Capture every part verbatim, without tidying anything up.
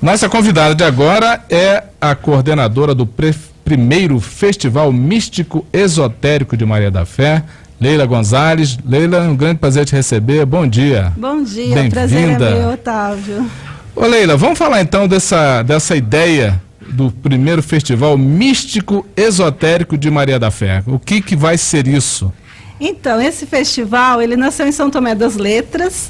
Nossa convidada de agora é a coordenadora do pre- primeiro Festival Místico Esotérico de Maria da Fé, Leila Gonzalez. Leila, um grande prazer te receber. Bom dia. Bom dia, prazer é meu, Otávio. Ô Leila, vamos falar então dessa, dessa ideia do primeiro Festival Místico Esotérico de Maria da Fé. O que, que vai ser isso? Então, esse festival, ele nasceu em São Tomé das Letras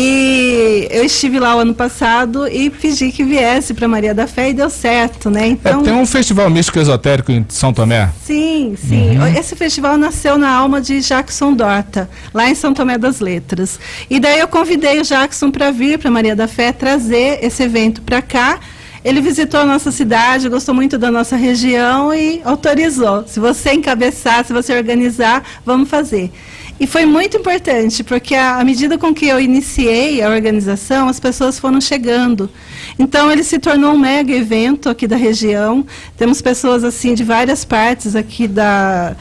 e eu estive lá o ano passado e pedi que viesse para Maria da Fé e deu certo, né? Então, é, tem um festival místico esotérico em São Tomé? Sim, sim. Uhum. Esse festival nasceu na alma de Jackson Dorta, lá em São Tomé das Letras. E daí eu convidei o Jackson para vir para Maria da Fé, trazer esse evento para cá. Ele visitou a nossa cidade, gostou muito da nossa região e autorizou. Se você encabeçar, se você organizar, vamos fazer. E foi muito importante, porque à medida com que eu iniciei a organização, as pessoas foram chegando. Então, ele se tornou um mega evento aqui da região. Temos pessoas assim de várias partes aqui, da,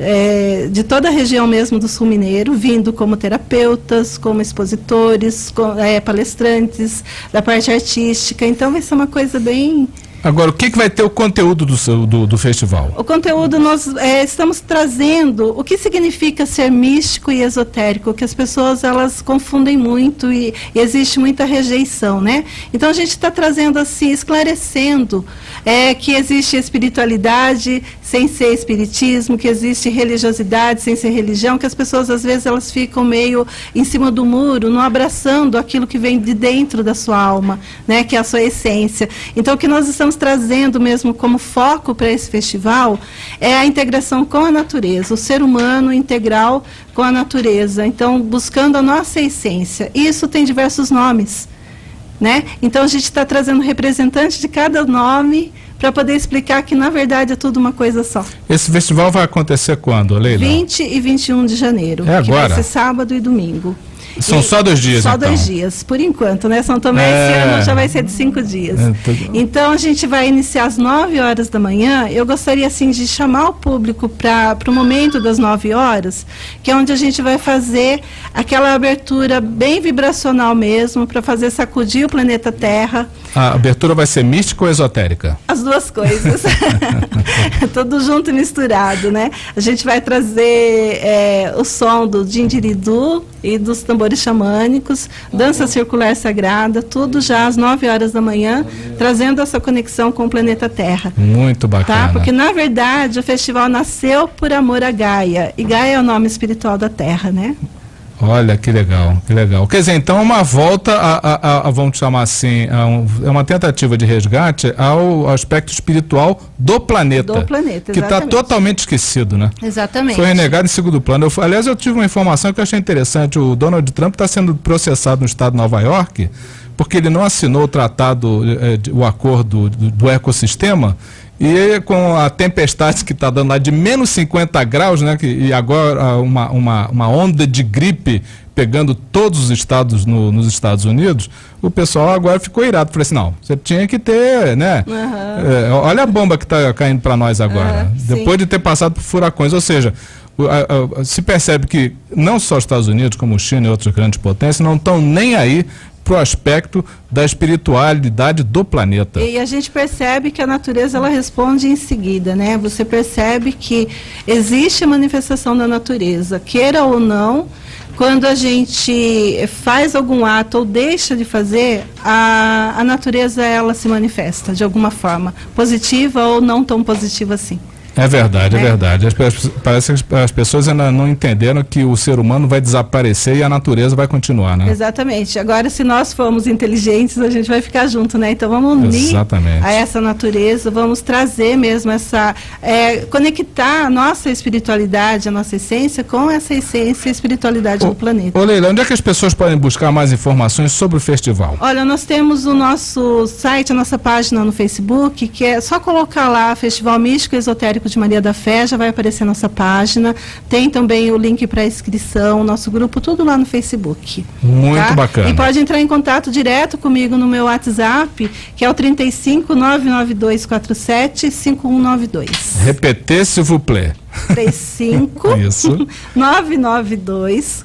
é, de toda a região mesmo do Sul Mineiro, vindo como terapeutas, como expositores, com, é, palestrantes, da parte artística. Então, vai ser uma coisa bem... Agora, o que, que vai ter o conteúdo do, seu, do, do festival? O conteúdo, nós é, estamos trazendo o que significa ser místico e esotérico, que as pessoas elas confundem muito e, e existe muita rejeição, né? Então, a gente está trazendo assim, esclarecendo é, que existe espiritualidade sem ser espiritismo, que existe religiosidade sem ser religião, que as pessoas às vezes elas ficam meio em cima do muro, não abraçando aquilo que vem de dentro da sua alma, né? Que é a sua essência. Então, o que nós estamos trazendo mesmo como foco para esse festival é a integração com a natureza, o ser humano integral com a natureza, então buscando a nossa essência. E isso tem diversos nomes, né? Então a gente está trazendo representantes de cada nome para poder explicar que na verdade é tudo uma coisa só. Esse festival vai acontecer quando, Leila? vinte e vinte e um de janeiro, é que agora? Vai ser sábado e domingo. São e só dois dias, Só então. dois dias, por enquanto, né? São Tomé é... esse ano já vai ser de cinco dias. É, tô... Então, a gente vai iniciar às nove horas da manhã. Eu gostaria, assim, de chamar o público para o momento das nove horas, que é onde a gente vai fazer aquela abertura bem vibracional mesmo, para fazer sacudir o planeta Terra. A abertura vai ser mística ou esotérica? As duas coisas. Tudo junto e misturado, né? A gente vai trazer é, o som do dindiridu e dos tambores xamânicos, dança circular sagrada, tudo já às nove horas da manhã, trazendo essa conexão com o planeta Terra. Muito bacana. Tá? Porque, na verdade, o festival nasceu por amor a Gaia, e Gaia é o nome espiritual da Terra, né? Olha, que legal, que legal. Quer dizer, então, uma volta, a, a, a, a vamos chamar assim, a um, é uma tentativa de resgate ao, ao aspecto espiritual do planeta. Do planeta, exatamente. Que está totalmente esquecido, né? Exatamente. Foi renegado em segundo plano. Eu, aliás, eu tive uma informação que eu achei interessante. O Donald Trump está sendo processado no estado de Nova York porque ele não assinou o tratado, eh, o acordo do, do ecossistema. E com a tempestade que está dando lá de menos cinquenta graus, né, que, e agora uma, uma, uma onda de gripe pegando todos os estados no, nos Estados Unidos, o pessoal agora ficou irado. Falei assim, não, você tinha que ter, né? Uhum. É, olha a bomba que está caindo para nós agora, uhum, depois de ter passado por furacões. Ou seja, a, a, se percebe que não só os Estados Unidos, como China e outras grandes potências, não estão nem aí para o aspecto da espiritualidade do planeta. E a gente percebe que a natureza ela responde em seguida, né? Você percebe que existe a manifestação da natureza, queira ou não. Quando a gente faz algum ato ou deixa de fazer, a, a natureza ela se manifesta de alguma forma, positiva ou não tão positiva assim. É verdade, é, é verdade. As, parece que as pessoas ainda não entenderam que o ser humano vai desaparecer e a natureza vai continuar, né? Exatamente. Agora, se nós formos inteligentes, a gente vai ficar junto, né? Então, vamos unir Exatamente. A essa natureza, vamos trazer mesmo essa... É, conectar a nossa espiritualidade, a nossa essência, com essa essência e espiritualidade ô, do planeta. Ô Leila, onde é que as pessoas podem buscar mais informações sobre o festival? Olha, nós temos o nosso site, a nossa página no Facebook, que é só colocar lá Festival Místico Esotérico de Maria da Fé, já vai aparecer nossa página. Tem também o link para inscrição, nosso grupo, tudo lá no Facebook. Muito tá? bacana. E pode entrar em contato direto comigo no meu WhatsApp, que é o trinta e cinco, nove nove dois quatro sete, cinco um nove dois. Repetir, s'il vous plaît. trinta e cinco, nove nove dois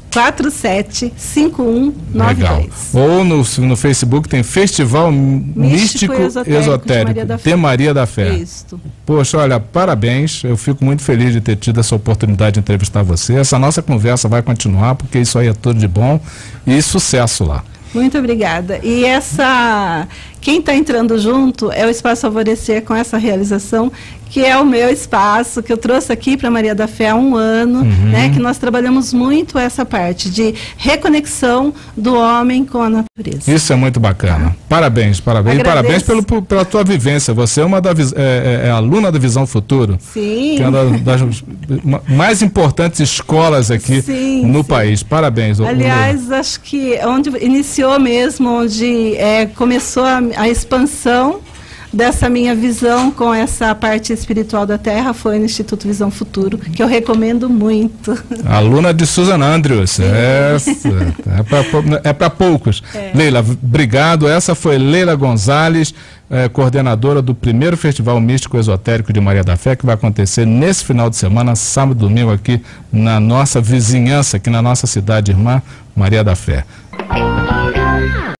quatro sete cinco um nove dois. Ou no, no Facebook tem Festival Místico, Místico e Esotérico, Esotérico de, Maria da Fé. de Maria da Fé. Isso. Poxa, olha, parabéns. Eu fico muito feliz de ter tido essa oportunidade de entrevistar você. Essa nossa conversa vai continuar, porque isso aí é tudo de bom. E sucesso lá. Muito obrigada. E essa, quem está entrando junto é o Espaço Alvorecer com essa realização, que é o meu espaço, que eu trouxe aqui para Maria da Fé há um ano, uhum. né, que nós trabalhamos muito essa parte de reconexão do homem com a natureza. Isso é muito bacana. Parabéns, parabéns. E parabéns pelo, pela tua vivência. Você é uma da, é, é aluna da Visão Futuro. Sim. Que é uma das mais importantes escolas aqui sim, no sim. país. Parabéns. Aliás, acho que onde iniciou mesmo, onde é, começou a, a expansão dessa minha visão com essa parte espiritual da Terra foi no Instituto Visão Futuro, que eu recomendo muito. Aluna de Susan Andrews, é, é para poucos. É. Leila, obrigado. Essa foi Leila Gonzalez, é, coordenadora do primeiro Festival Místico Esotérico de Maria da Fé, que vai acontecer nesse final de semana, sábado e domingo, aqui na nossa vizinhança, aqui na nossa cidade irmã, Maria da Fé.